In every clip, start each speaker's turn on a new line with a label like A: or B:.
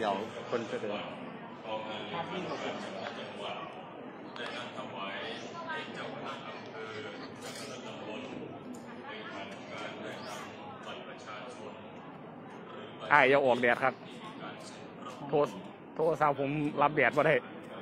A: ดี๋ยวคนจะเดินอย่าออกแดดครับโทรศัพท์ผมรับแดดมาได้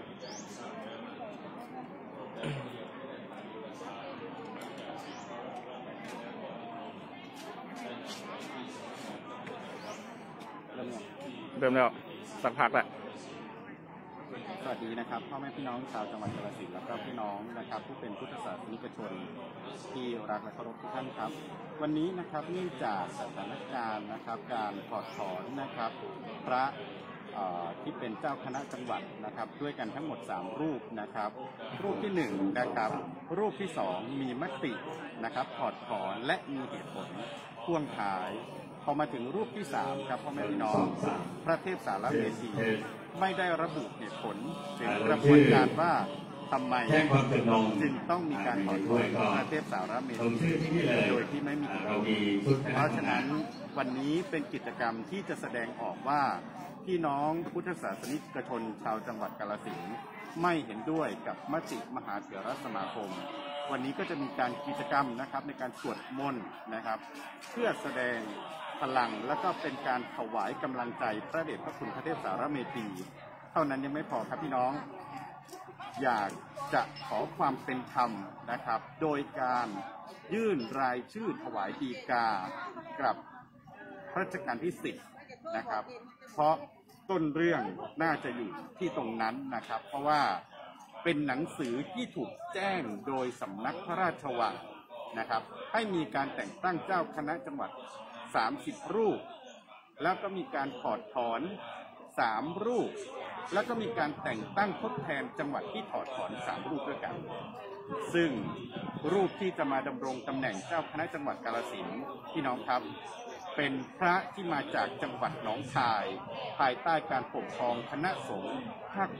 A: เริ่มแล้วสักพักแล้วสวัสดีนะครับพ่อแม่พี่น้องชาวจังหวัดกาฬสินธุ์แล้วก็พี่น้องนะครับผู้เป็นพุทธศาสนิกชนที่รักและเคารพทุกท่านครับวันนี้นะครับเนื่องจากสถานการณ์นะครับการถอดถอนนะครับพระที่เป็นเจ้าคณะจังหวัดนะครับด้วยกันทั้งหมด3รูปนะครับรูปที่1นะครับรูปที่2มีมตินะครับถอดถอนและมีเหตุผลพ่วงท้ายพอมาถึงรูปที่3ครับพ่อแม่พี่น้องพระเทพสารเมธีไม่ได้ระบุเหตุผลถึงกระบวนการว่าทำไมจึงต้องมีการถอดถอนพระเทพสารเมธีโดยที่ไม่มีเหตุผลเพราะฉะนั้นวันนี้เป็นกิจกรรมที่จะแสดงออกว่าพี่น้องพุทธศาสนิกชนชาวจังหวัดกาฬสินธุ์ไม่เห็นด้วยกับมติมหาเถรสมาคมวันนี้ก็จะมีการกิจกรรมนะครับในการสวดมนต์นะครับเพื่อแสดงพลังและก็เป็นการถวายกำลังใจพระเดชพระคุณพระเทพสารเมธีเท่านั้นยังไม่พอครับพี่น้องอยากจะขอความเป็นธรรมนะครับโดยการยื่นรายชื่อถวายฎีกากับรัชกาลที่10นะครับเพราะต้นเรื่องน่าจะอยู่ที่ตรงนั้นนะครับเพราะว่าเป็นหนังสือที่ถูกแจ้งโดยสำนักพระราชวังนะครับให้มีการแต่งตั้งเจ้าคณะจังหวัด30รูปแล้วก็มีการถอดถอน3รูปแล้วก็มีการแต่งตั้งทดแทนจังหวัดที่ถอดถอน3รูปด้วยกันซึ่งรูปที่จะมาดำรงตำแหน่งเจ้าคณะจังหวัดกาฬสินธุ์พี่น้องครับเป็นพระที่มาจากจังหวัดหนองคายภายใต้การปกครองคณะสงฆ์ภาค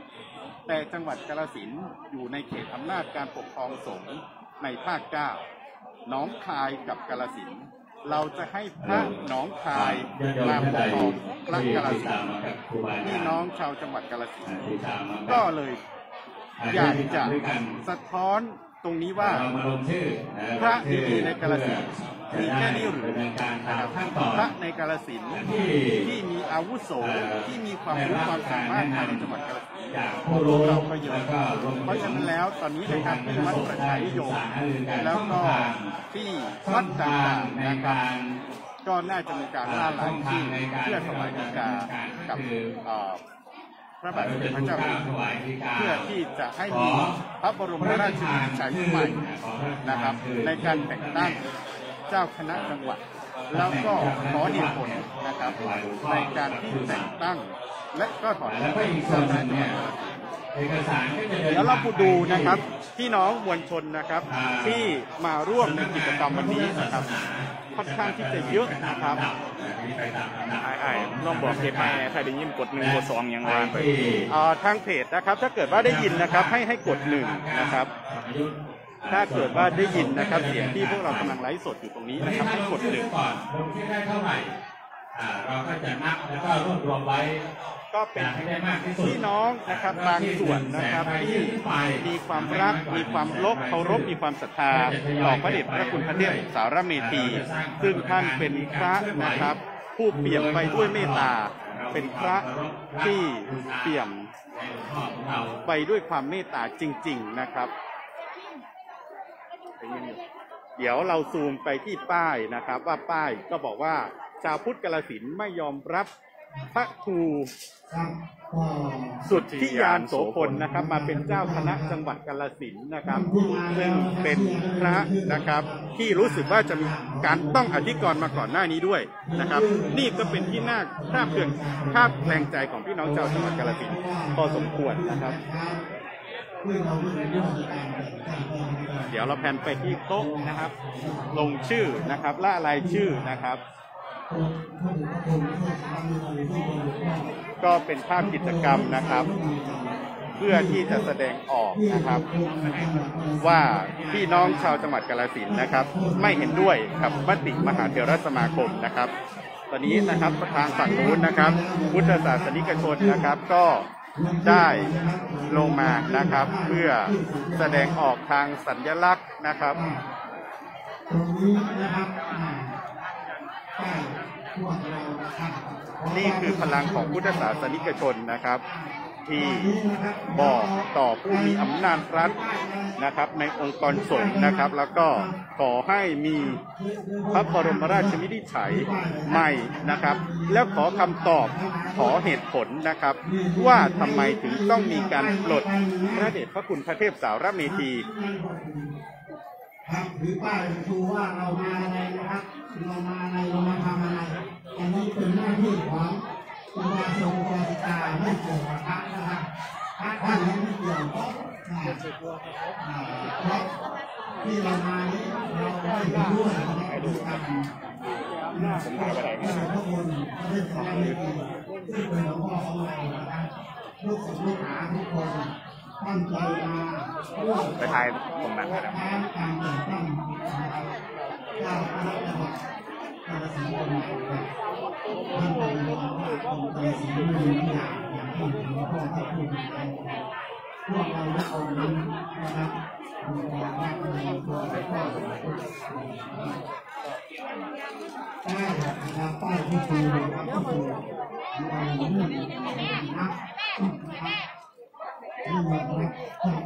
A: 8แต่จังหวัดกาฬสินธุ์อยู่ในเขตอำนาจการปกครองสงฆ์ในภาค9หนองคายกับกาฬสินธุ์เราจะให้พระหนองคายมาปกครองพระกาฬสินธุ์พี่น้องชาวจังหวัดกาฬสินธุ์ก็เลยอยากจะสะท้อนตรงนี้ว่าพระดีๆในกาฬสินธุ์มีแค่นี้หรือนะครับพระในกาฬสินธุ์ที่มีอาวุโสที่มีความรู้ความสามารถภายในจังหวัดกาฬสินธุ์เราก็เยอะเพราะฉะนั้นแล้วตอนนี้นะครับที่วัดประชานิยมแล้วก็ที่วัดต่างๆนะครับก็น่าจะมีการล่าหลายที่เพื่อถวายฎีกากับพระบาทสมเด็จพระเจ้าอยู่หัวเพื่อที่จะให้มีพระบรมราชวินิจฉัยใหม่นะครับในการแต่งตั้งเจ้าคณะจังหวัดแล้วก็ขอเหตุผลนะครับในการที่แต่งตั้งและก็ถอนเจ้าคณะจังหวัดแล้วเราดูนะครับพี่น้องมวลชนนะครับที่มาร่วมในกิจกรรมวันนี้นะครับค่อนข้างที่จะเยอะนะครับลองบอกเพจให้ใครได้ยินกด1กด2อย่างไรไปทางเพจนะครับถ้าเกิดว่าได้ยินนะครับให้กด1นะครับถ้าเกิดว่าได้ยินนะครับเสียงที่พวกเรากำลังไลฟ์สดอยู่ตรงนี้นะครับให้กด1ลงที่ได้เท่าไหร่เราก็จะนับแล้วก็รวบรวมไว้ก็เป็นพี่น้องนะครับบางส่วนนะครับที่มีความรักมีความเคารพมีความศรัทธาต่อพระเดชพระคุณพระเทพสารเมธีซึ่งท่านเป็นพระนะครับผู้เปี่ยมไปด้วยเมตตาเป็นพระที่เปี่ยมไปด้วยความเมตตาจริงๆนะครับเดี๋ยวเราซูมไปที่ป้ายนะครับว่าป้ายก็บอกว่าชาวพุทธกาฬสินธุ์ไม่ยอมรับพระครูสุทธิยานโสพลนะครับมาเป็นเจ้าคณะจังหวัดกาฬสินธุ์นะครับซึ่งเป็นพระนะครับที่รู้สึกว่าจะมีการต้องอธิกรณ์มาก่อนหน้านี้ด้วยนะครับนี่ก็เป็นที่น่าภาพแรงใจของพี่น้องชาวจังหวัดกาฬสินธุ์พอสมควรนะครับเดี๋ยวเราแพนไปที่โต๊ะนะครับลงชื่อนะครับล่ารายชื่อนะครับก็เป็นภาพกิจกรรมนะครับเพื่อที่จะแสดงออกนะครับว่าพี่น้องชาวจังหวัดกาฬสินธุ์นะครับไม่เห็นด้วยกับมติมหาเถรสมาคมนะครับตอนนี้นะครับทางฝั่งนู้นนะครับพุทธศาสนิกชนนะครับก็ได้ลงมานะครับเพื่อแสดงออกทางสัญลักษณ์นะครับ
B: ตรงนี้นะครับ
A: นี่คือพลังของพุทธศาสนิกชนนะครับที่บอกต่อผู้มีอำนาจรัฐนะครับในองค์กรสงฆ์นะครับแล้วก็ขอให้มีพระบรมราชวินิจฉัยใหม่นะครับแล้วขอคำตอบขอเหตุผลนะครับว่าทำไมถึงต้องมีการปลดพระเดชพระคุณพระเทพสารเมธี
B: ครับหรือป้ายชูว่าเรามาอะไรนะครับเรามาอะไรเรามาทำอะไรอันนี้เป็นหน้าที่ของอุบาสกอุบาสิกาไม่เกี่ยวกับพระนะครับพระท่านไม่เกี่ยวเพราะที่เรามานี้เราไม่ได้ด้วยนะครับดูกันทุกคนก็ได้ทำให้ดีที่เป็นหลวงพ่อของเรานะครับลูกศิษย์ลูกหาทุกคนตั้งใจมา
A: ไปถ่ายตรงนั้นนะครับ
B: การแต่งตั้งเจ้าคณะจังหวัดกาฬสินธุ์ท่านเป็นว่าเป็นใจสีมืออย่างที่หลวงพ่อได้พูดไปพวกเราทุกคนนั้นนะครับมีความรักในตัวหลวงพ่อป้ายนะครับป้ายที่ชูนะครับก็คือเราเรื่องนักนี่นะครับท่านจังหวัด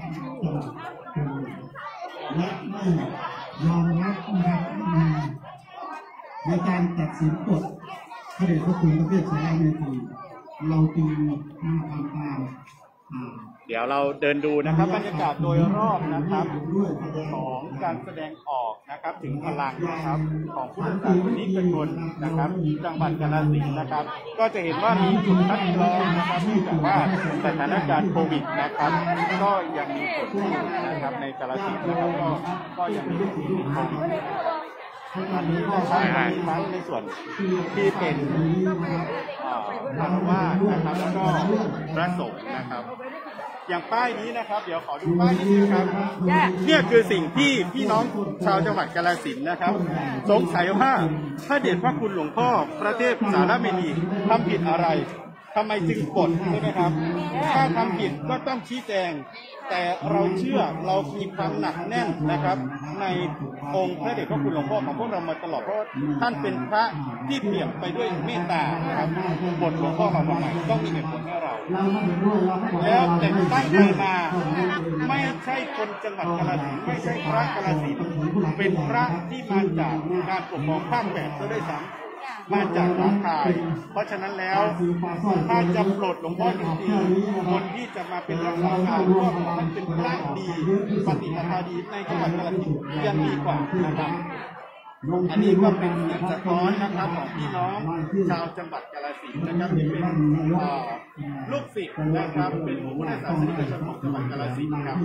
B: และไม่ยอมรับนะครับในการตัดสินกฎพระเดชพระคุณพระเทพสารเมธีเราจึงมาทำตาม
A: เดี๋ยวเราเดินดูนะครับบรรยากาศโดยรอบนะครับของการแสดงออกนะครับถึงพลังนะครับของพุทธศาสนิกชนนะครับจังหวัดกาฬสินธุ์นะครับก็จะเห็นว่ามีจุดคัดกรองนะครับที่แต่ว่าสถานการณ์โควิดนะครับก็ยังมีผลอยู่นะครับในกาฬสินธุ์นะครับก็ยังมีผลอยู่อันนี้ก็ใช้ทั้งในส่วนที่เป็นคารวะนะครับแล้วก็พระสงฆ์นะครับอย่างป้ายนี้นะครับเดี๋ยวขอดูป้ายนี้นะครับเนี่ยคือสิ่งที่พี่น้องชาวจังหวัดกาฬสินธุ์นะครับสงสัยว่าพระเดชพระคุณหลวงพ่อพระเทพสารเมธีทำผิดอะไรทำไมจึงปลดใช่ไหมครับถ้าทำผิดก็ต้องชี้แจงแต่เราเชื่อเรามีความหนักแน่นนะครับในองค์พระเดชพระคุณหลวงพ่อของพวกเรามาตลอดเพราะท่านเป็นพระที่เปี่ยมไปด้วยเมตตานะครับบทหลวงพ่อของเราต้องมีเหตุผลให้เราแล้วแต่งตั้งมาไม่ใช่คนจังหวัดกาฬสินธุ์ไม่ใช่พระกาฬสินธุ์เป็นพระที่มาจากการปกครองภาคแปดก็ได้ซ้ำมาจากหนองคายเพราะฉะนั้นแล้วถ้าจะปลดหลวงพ่อจริงๆคนที่จะมาเป็นรักษาการก็มันเป็นพระดีปฏิปทาดีในจังหวัดกาฬสินธุ์ยังดีกว่านะครับอันนี้ก็เป็นเสียงสะท้อนนะครับของพี่น้องชาวจังหวัดกาฬสินธุ์นะครับที่เป็นลูกศิษย์นะครับเป็นผู้ศาสนิกชนของจังหวัดกาฬสินธุ์ครับ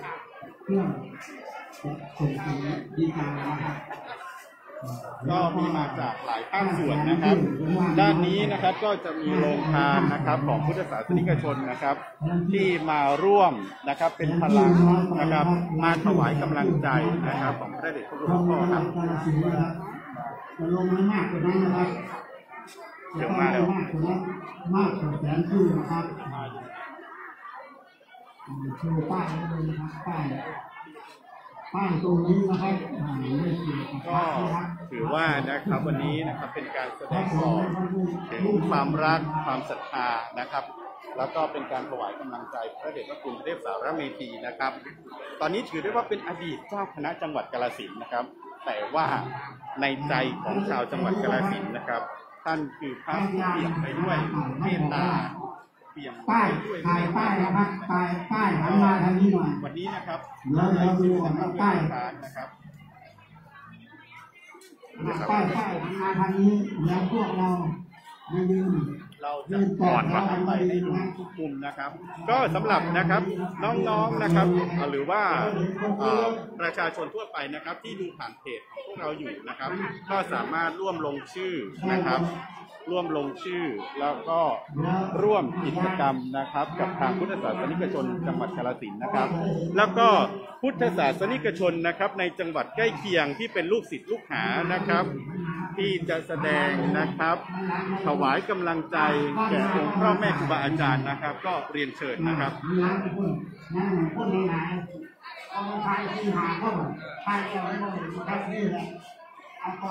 A: ก็มีมาจากหลายภาคส่วนนะครับด้านนี้นะครับก็จะมีโรงทานนะครับของพุทธศาสนิกชนนะครับที่มาร่วมนะครับเป็นพลังนะครับมาถวายกำลังใจนะครับของพระเดชพระคุณหลวงพ่อครับ
B: ลงมากกว่านั้นนะครับ
A: เยอะมากแล้ว
B: มากกว่าแสนชื่อนะครับโชว์ป้ายเลยนะครับป้ายตรงนี้นะครับ
A: ก็ถือว่านะครับวันนี้นะครับเป็นการแสดงออกถึงความรักความศรัทธานะครับแล้วก็เป็นการถวายกำลังใจพระเดชพระคุณพระเทพสารเมธีนะครับตอนนี้ถือได้ว่าเป็นอดีตเจ้าคณะจังหวัดกาฬสินธุ์นะครับแต่ว่าในใจของชาวจังหวัดกาฬสินธุ์นะครับท่านคือพระที่เปี่ยมไปด้วยเมตตาเปี่ยม
B: ป้ายป้ายนะครับป้ายหันมาทางนี้หน่อย
A: วันนี้นะครับ
B: เราดูป้าย
A: นะครับ
B: ป้ายหันมาทางนี้แล้วพวกเราไม่ลืม
A: เราจะก่อนมาไปในทุกมุมนะครับก็สำหรับนะครับน้องๆนะครับหรือว่าประชาชนทั่วไปนะครับที่ดูผ่านเพจของพวกเราอยู่นะครับก็สามารถร่วมลงชื่อนะครับร่วมลงชื่อแล้วก็ร่วมกิจกรรมนะครับกับทางพุทธศาสนิกชนจังหวัดกาฬสินธุ์นะครับแล้วก็พุทธศาสนิกชนนะครับในจังหวัดใกล้เคียงที่เป็นลูกศิษย์ลูกหานะครับที่จะแสดงนะครับถวายกำลังใจแก่องค์พ่อแม่ครูบาอาจารย์นะครับ ก็เรียนเชิญนะครับ
B: นั่งคนหลายเอามาทายที่หาคนทายเอาไม่หมดครับนี่แหละเอาก็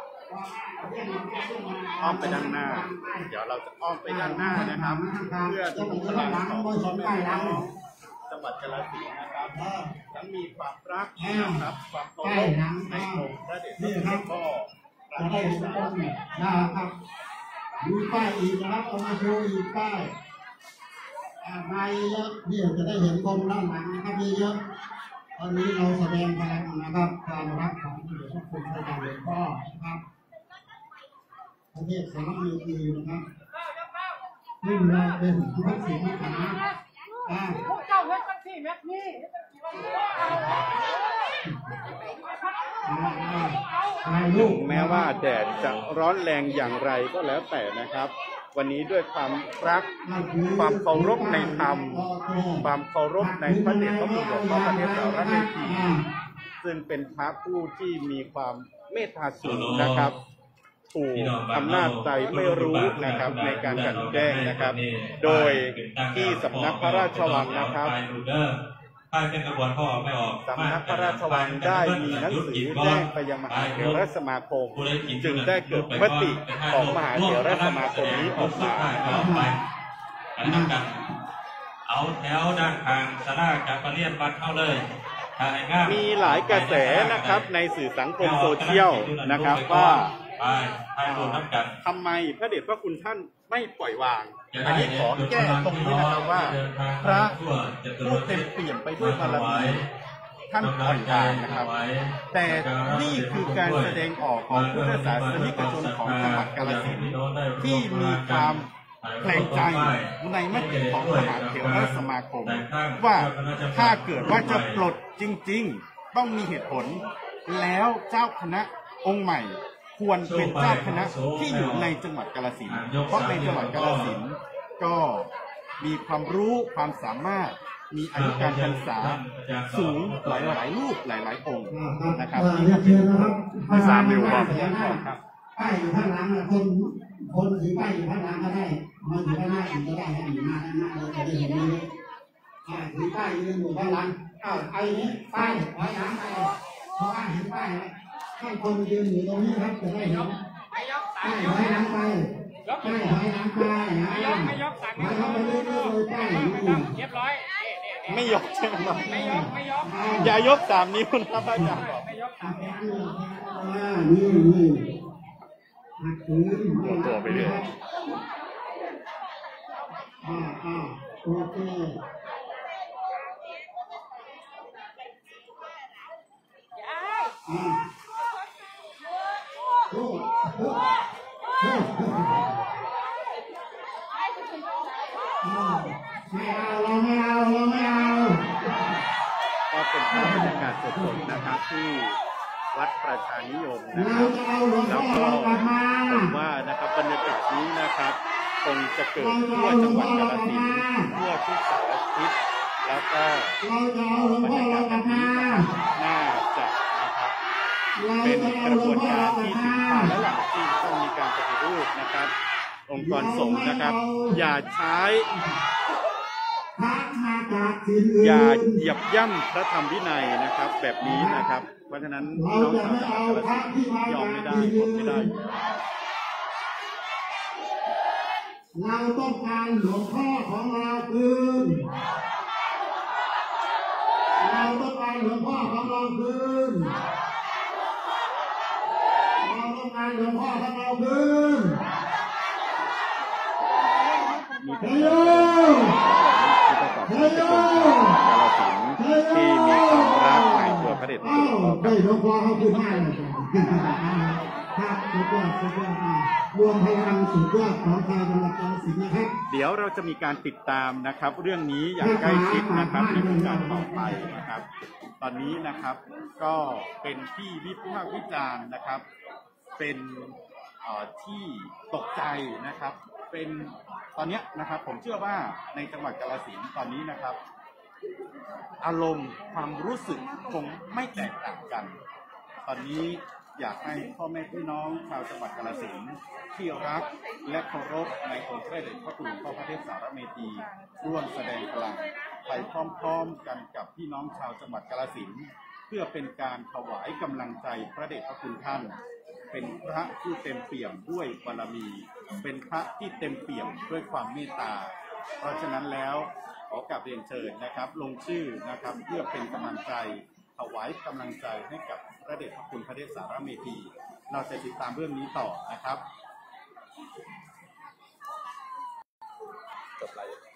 A: อ้อมไปด้านหน้า เดี๋ยวเราจะอ้อมไปด้านหน้านะครับ เพื่อที่พลังของพ่อแม่พี่น้องจังหวัดกาฬสินธุ์นะครับทั้งมีความรักนะครับความเคารพในองค์พระเดชพระคุณพ่อพระ
B: จะได้เห็นคนนะครับดูป้ายอีกนะครับเอามาโชว์อีกป้ายมาเยอะเนี่ยจะได้เห็นคนด้านหลังนะครับเยอะๆตอนนี้เราแสดงพลังนะครับความรักของพระเดชพระคุณพระเจ้าหลวงพ่อนะครับประเทศสามีดีนะครับซึ่งเราเป็นพระศิษย์มหา
C: พวกเจ้าเฮ็ดจังซี่แม่พี่
A: ถึงแม้ว่าแดดจะร้อนแรงอย่างไรก็แล้วแต่นะครับ วันนี้ด้วยความรักความเคารพในธรรมความเคารพในพระเดชพระคุณหลวงพ่อพระเทพสารเมธีซึ่งเป็นพระผู้ที่มีความเมตตาสูงนะครับถูกอำนาจใจไม่รู้นะครับในการกลั่นแกล้งนะครับโดยที่สำนักพระราชวังนะครับ
D: เป็นกระบวนพ่อไม่ออก
A: สำนักพระราชวังได้มีหนังสือแจ้งไปยังมหาเถรสมาคมจึงได้เกิดมติของมหาเถรสมาคมนี้ออกมา
D: เอาแถวด้านทางสลาการประเรียนวัดเข้าเลย
A: มีหลายกระแสนะครับในสื่อสังคมโซเชียลนะครับว่าทำไมพระเดชพระคุณท่านไม่ปล่อยวางอันนี้ขอแก้ตรงนี้นะครับว่าพระผู้เต็มเปี่ยมไปด้วยบารมีท่านปล่อยวางนะครับแต่นี่คือการแสดงออกของพุทธศาสนิกชนของจังหวัดกาฬสินธุ์ที่มีความแปลงใจในมติของมหาเถรสมาคมว่าถ้าเกิดว่าจะปลดจริงๆต้องมีเหตุผลแล้วเจ้าคณะองค์ใหม่ควรเป็นเจ้าคณะที่อยู่ในจังหวัดกาฬสินธุ์เพราะในจังหวัดกาฬสินธุ์ก็มีความรู้ความสามารถมีอายุการศึกษาสูงหลายรูปหลายองค์นะครับที่สามเร็วกว่าครับ
B: ป้ายอยู่ข้างหลังคนถือป้ายอยู่ข้างหลังก็ได้มาอยู่ข้างหน้าก็ได้ให้อยู่หน้าด้านหน้าเราจะได้เห็นเลยถือป้ายยืนอยู่ข้างหลังไอ้นี้ป้ายไว้หลังไปเพราะว่าเห็นป้ายให้คนยืนอยู่ตรงนี้ครับจะได้เห็นป้ายไว้หลังไปป้ายไว้หลังไปไม่ยกไปเรื่อยๆป้าย
C: เรียบร้อย
A: ไม่ยกใช่ไหมครับอย่ายก3 นิ้วนะพระอาจารย์บอก
B: นี่หักถือ
A: ตัวไปเลย
B: โอเคไม่เอา
A: ก็เป็นภาพบรรยากาศสดๆนะครับที่วัดประชานิยมนะครับแล้วก็ผมว่านะครับบรรยากาศนี้นะครับคงจะเกิดทั่วจังหวัดกาฬสินธุ์ทั่วทุกสารทิศแล้วก็บรรยากาศแบบนี้น่าจะนะครับเป็นกระบวนการที่ถึงคราวแล้วล่ะที่ต้องมีการปฏิรูปนะครับองค์กรสงฆ์นะครับอย่าใช้อย่าเหยียบย่ำพระธรรมวินัยนะครับแบบนี้นะครับเพราะฉะนั้นน้องสาวจังหวัดกาฬสินธุ์ยอมไม่ได้ทนไม่ได้
B: เราต้องการหลวงพ่อของเราคืนเราต้องการหลวงพ่อของเราคืนเราต้องการหลวงพ่อของเราคืน
A: เฮ้ยที่ประกอบด้วยคนกาฬสินธุ์ที่มีความรักในตัวพระเดชพระคุณ
B: ได้หลวงพ่อเขาคืนให้ครับสุดยอดรวมพลังสุดยอดของชาวจังหวัดกาฬสินธุ์นะครับ
A: เดี๋ยวเราจะมีการติดตามนะครับเรื่องนี้อย่างใกล้ชิดนะครับในวงการต่อไปนะครับตอนนี้นะครับก็เป็นที่วิพากษ์วิจารณ์นะครับเป็นที่ตกใจนะครับเป็นตอนนี้นะครับผมเชื่อว่าในจังหวัดกาฬสินธุ์ตอนนี้นะครับอารมณ์ความรู้สึกคงไม่แตกต่างกันตอนนี้อยากให้พ่อแม่พี่น้องชาวจังหวัดกาฬสินธุ์ที่รักและเคารพในองค์พระเดชพระคุณหลวงพ่อพระเทพสารเมธีร่วมแสดงพลังไปพร้อมๆกันกับพี่น้องชาวจังหวัดกาฬสินธุ์เพื่อเป็นการถวายกำลังใจพระเดชพระคุณท่านเป็นพระที่เต็มเปี่ยมด้วยบารมีเป็นพระที่เต็มเปี่ยมด้วยความเมตตาเพราะฉะนั้นแล้วขอกราบเรียนเชิญนะครับลงชื่อนะครับเพื่อเป็นกำลังใจถวายกำลังใจให้กับพระเดชพระคุณพระเทพสารเมธีเราจะติดตามเรื่องนี้ต่อนะครับจบไลฟ์